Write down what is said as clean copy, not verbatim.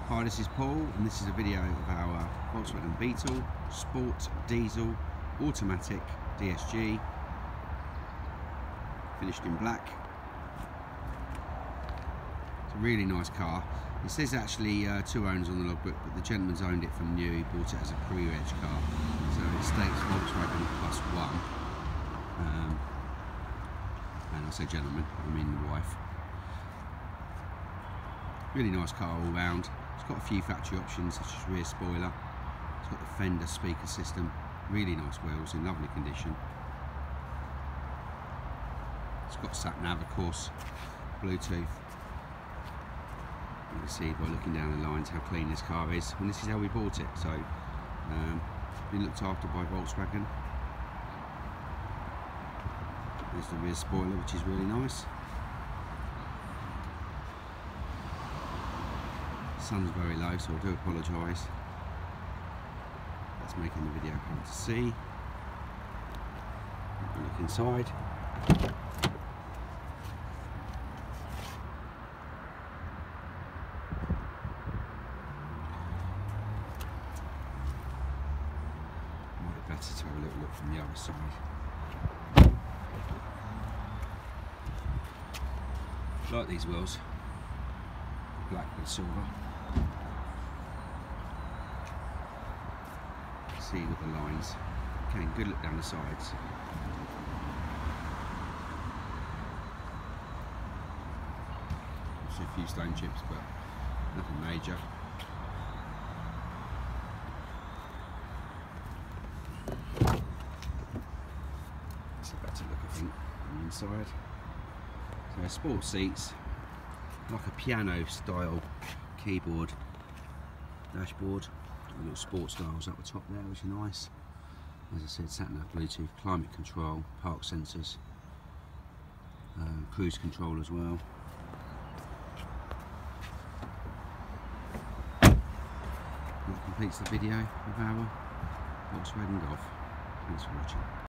Hi, this is Paul, and this is a video of our Volkswagen Beetle Sport Diesel Automatic DSG, finished in black. It's a really nice car. It says actually 2 owners on the logbook, but the gentleman's owned it from new. He bought it as a pre-reg car, so it states Volkswagen +1. And I say gentleman, I mean the wife. Really nice car all round. It's got a few factory options such as rear spoiler. It's got the Fender speaker system. Really nice wheels in lovely condition. It's got sat nav, of course, Bluetooth. You can see by looking down the lines how clean this car is, and this is how we bought it. So been looked after by Volkswagen. There's the rear spoiler, which is really nice. Sun's very low, so I do apologise. That's making the video hard to see. Look inside. Might be better to have a little look from the other side. I like these wheels, black with silver. See with the lines. Okay, good look down the sides. Also a few stone chips, but nothing major. That's a better look, I think, on the inside. So sport seats, like a piano style keyboard, dashboard. Little sports dials up the top there, which are nice. As I said, sat nav, Bluetooth, climate control, park sensors, cruise control as well. That completes the video of our Volkswagen Golf. Thanks for watching.